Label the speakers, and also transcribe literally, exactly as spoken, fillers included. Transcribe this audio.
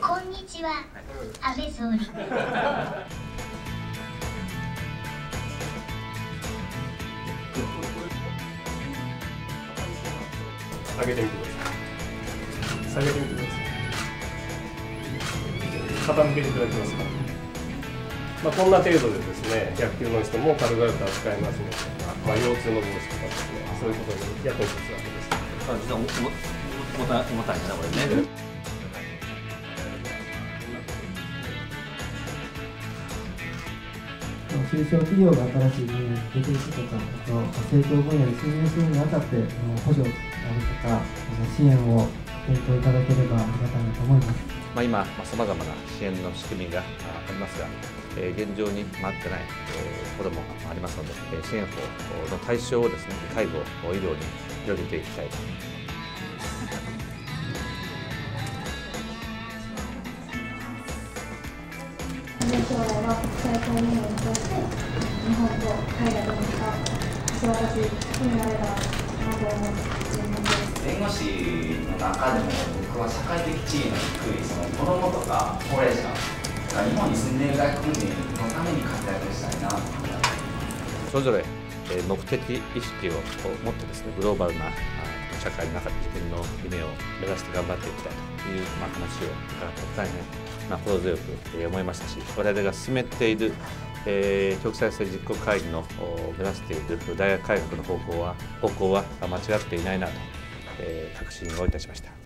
Speaker 1: こんにちは、安倍総理。
Speaker 2: 上げてみてください。下げてみてください。傾けていただけますか。まあ、こんな程度でですね、ひゃっキロの人も軽々と扱いますので、まあ、腰痛の防止とかですね、そういうことに役に立つわけです。
Speaker 3: あ、実は重た重たいんだなこれね。
Speaker 4: 中小企業が新しい分野に出ていくとか、あと成長分野に進入するにあたって補助であるとか支援を提供いただければありがたいなと思います。
Speaker 3: まあ今さまざ、まな支援の仕組みがありますが、えー、現状に待ってない、えー、子どもがありますので、支援法の対象をですね、介護、医療に広げていきたいと。
Speaker 5: 将来は国際公務員を通して日本と海外との橋渡しになればなと思って
Speaker 6: 弁護士の中でも僕は社会的地位の低いその子どもとか高齢者が日本に住んでいる外国人のために活躍したいなと思います。
Speaker 3: それぞれ目的意識を持ってですね、グローバルな社会の中で自分の夢を目指して頑張っていきたいという、まあ、話を伺って大変、まあ、心強く思いましたし、我々が進めている、えー、共済性実行会議の目指している大学改革の方向は方向は間違っていないなと、えー、確信をいたしました。